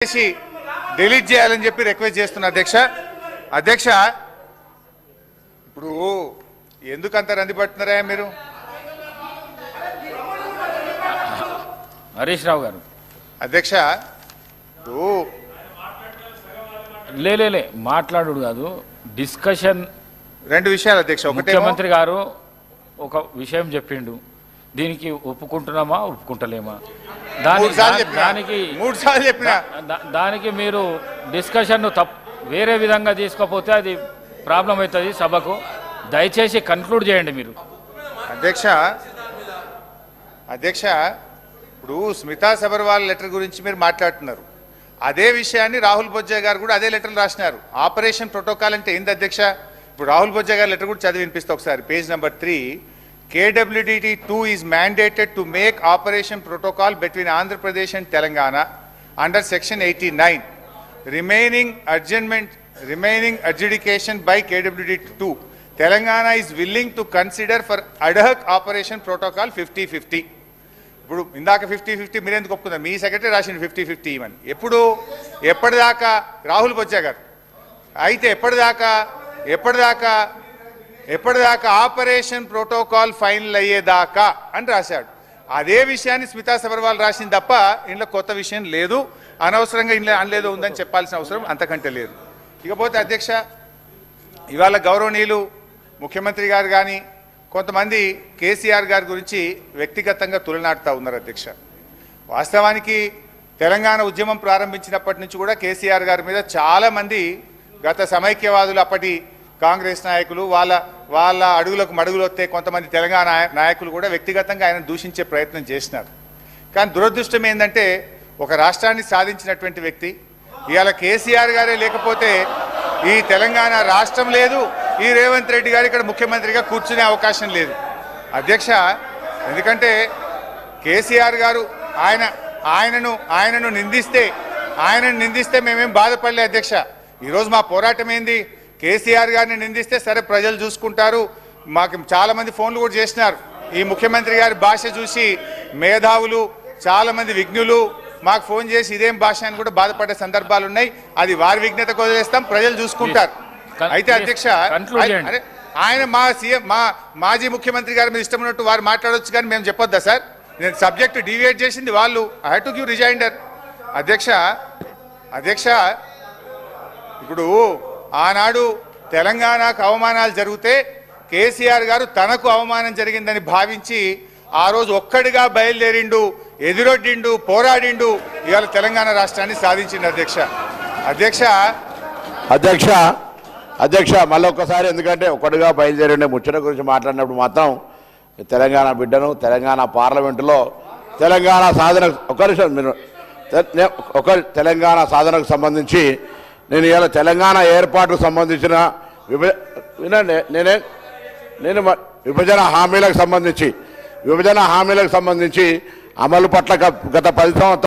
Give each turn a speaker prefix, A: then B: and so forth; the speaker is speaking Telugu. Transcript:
A: డిలీట్ చేయాలని చెప్పి రిక్వెస్ట్ చేస్తున్నా అధ్యక్ష ఇప్పుడు ఎందుకంత రంది పడుతున్నారా మీరు?
B: హరీష్ రావు గారు
A: అధ్యక్ష
B: లే మాట్లాడు కాదు డిస్కషన్
A: రెండు విషయాలు అధ్యక్ష.
B: ముఖ్యమంత్రి గారు ఒక విషయం చెప్పిండు, దీనికి ఒప్పుకుంటున్నామా ఒప్పుకుంటలేమా దానికి మీరు డిస్కషన్ వేరే విధంగా తీసుకోపోతే అది ప్రాబ్లం అవుతుంది సభకు. దయచేసి కన్క్లూడ్ చేయండి మీరు.
A: అధ్యక్ష ఇప్పుడు స్మితా సబర్వాల్ లెటర్ గురించి మీరు మాట్లాడుతున్నారు. అదే విషయాన్ని రాహుల్ బొజ్జా గారు కూడా అదే లెటర్లు రాసినారు. ఆపరేషన్ ప్రోటోకాల్ అంటే ఏంది అధ్యక్ష? ఇప్పుడు రాహుల్ బొజ్జా గారి లెటర్ కూడా చదివి వినిపిస్తా ఒకసారి. Page number 3, KWDT2 is mandated to make operation protocol between Andhra Pradesh and Telangana under section 89. Remaining adjudication by KWDT2. Telangana is willing to consider for ad hoc operation protocol 50-50. ఇప్పుడు ఇందాక 50-50 మీరెందుకు ఒప్పుకున్నారు? మీ సెక్రటరీ రాసింది 50-50 ఇవని. ఎప్పటిదాకా రాహుల్ బొజ్జా గారు అయితే ఎప్పటిదాకా ఆపరేషన్ ప్రోటోకాల్ ఫైనల్ అయ్యేదాకా అని రాశాడు. అదే విషయాన్ని స్మితా సబర్వాల్ రాసింది తప్ప ఇంట్లో కొత్త విషయం లేదు. అనవసరంగా ఇంట్లో అనలేదో ఉందని చెప్పాల్సిన అవసరం అంతకంటే లేదు. ఇకపోతే అధ్యక్ష, ఇవాళ గౌరవనీయులు ముఖ్యమంత్రి గారు కానీ కొంతమంది కేసీఆర్ గారి గురించి వ్యక్తిగతంగా తులనాడుతూ ఉన్నారు అధ్యక్ష. వాస్తవానికి తెలంగాణ ఉద్యమం ప్రారంభించినప్పటి నుంచి కూడా కేసీఆర్ గారి మీద చాలామంది గత సమైక్యవాదులు, అప్పటి కాంగ్రెస్ నాయకులు, వాళ్ళ అడుగులకు మడుగులు వస్తే కొంతమంది తెలంగాణ నాయకులు కూడా వ్యక్తిగతంగా ఆయన దూషించే ప్రయత్నం చేసినారు. కానీ దురదృష్టం ఏంటంటే ఒక రాష్ట్రాన్ని సాధించినటువంటి వ్యక్తి ఇవాళ కేసీఆర్ గారే లేకపోతే ఈ తెలంగాణ రాష్ట్రం లేదు, ఈ రేవంత్ రెడ్డి గారు ఇక్కడ ముఖ్యమంత్రిగా కూర్చునే అవకాశం లేదు అధ్యక్ష. ఎందుకంటే కేసీఆర్ గారు ఆయనను నిందిస్తే మేమేం బాధపడలే అధ్యక్ష. ఈరోజు మా పోరాటం ఏంది? కేసీఆర్ గారిని నిందిస్తే సరే ప్రజలు చూసుకుంటారు. మాకు చాలామంది ఫోన్లు కూడా చేసినారు. ఈ ముఖ్యమంత్రి గారి భాష చూసి మేధావులు, చాలామంది విఘ్నులు మాకు ఫోన్ చేసి ఇదేం భాష అని కూడా బాధపడే సందర్భాలు ఉన్నాయి. అది వారి విఘ్నతకు వదిలేస్తాం, ప్రజలు చూసుకుంటారు. అయితే అధ్యక్ష, ఆయన మాజీ ముఖ్యమంత్రి గారి మీద ఇష్టం ఉన్నట్టు వారు మాట్లాడవచ్చు, కానీ మేము చెప్పొద్దా సార్? నేను సబ్జెక్టు డివియేట్ చేసింది వాళ్ళు. I have to give rejoinder అధ్యక్ష. ఇప్పుడు ఆనాడు తెలంగాణకు అవమానాలు జరిగితే కేసీఆర్ గారు తనకు అవమానం జరిగిందని భావించి ఆ రోజు ఒక్కడిగా బయలుదేరిండు, ఎదురొడ్డిండు, పోరాడిండు, ఇవాళ తెలంగాణ రాష్ట్రాన్ని సాధించిండు
C: అధ్యక్ష మళ్ళీ ఒక్కసారి, ఎందుకంటే ఒక్కడిగా బయలుదేరిండే ముచ్చట గురించి మాట్లాడినప్పుడు మాత్రం తెలంగాణ బిడ్డను తెలంగాణ పార్లమెంటులో తెలంగాణ సాధన తెలంగాణ సాధనకు సంబంధించి నేను ఇవాళ తెలంగాణ ఏర్పాటుకు సంబంధించిన విభజన హామీలకు సంబంధించి అమలు పట్ల గత 10 సంవత్సరాలు